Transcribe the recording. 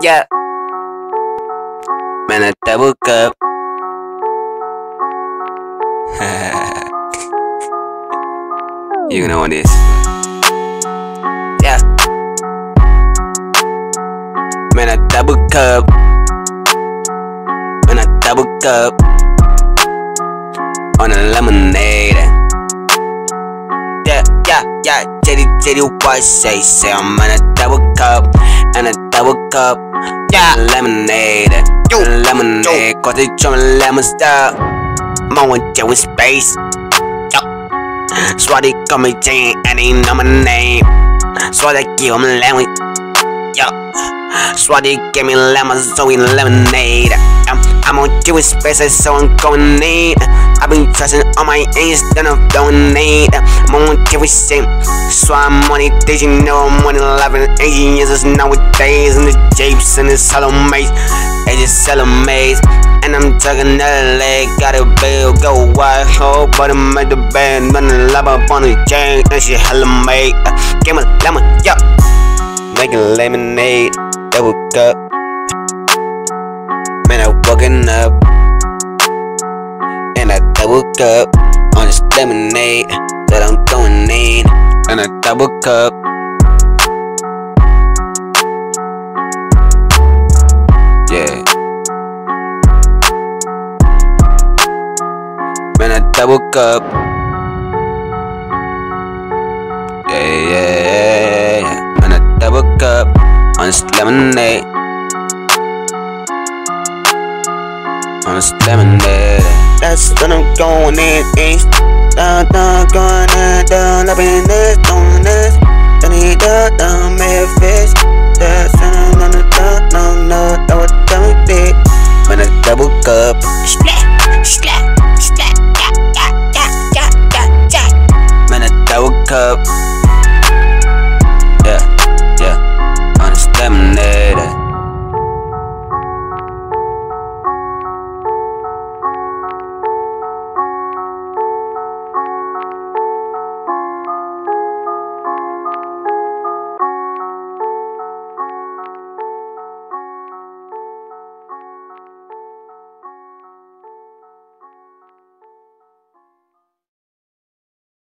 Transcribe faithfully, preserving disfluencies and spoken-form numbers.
Yeah. Man, a double cup. You know this. Yeah. Man, a double cup. Man, a double cup. On a lemonade. Yeah, yeah, yeah. Jaddey, Jaddey, what say? Say I'm on a double cup. And a double cup. Yeah, lemonade. Yo, lemonade. Cause they drumming lemon style. I'm on Joe with space. Yo. So they call me Jane and they know my name. So they give them lemon. Yo. So they give me lemon, so we lemonade. I'm, I'm on Joe with space, so I'm going in. I've been trusting on my ends, then I'm throwing it. I'm on Joe with same. So I'm on it, did you know I'm on eleven, eighteen years nowadays. And the japes and the hollow maze, they just sell a maze. And I'm tugging another leg, got a bill, go wide hole, but I'm at the band, running love up on the chain, and she hella made. Give me lemon, yeah. Making lemonade, double cup. Man, I'm woken up. And a double cup on this lemonade that I'm throwing in. And a double cup. Yeah. Man, a double cup. Yeah, yeah, yeah. Man, a double cup on this lemonade. On this lemonade. That's when I'm going in, east. Down, down, going in, down, up in this, doing this.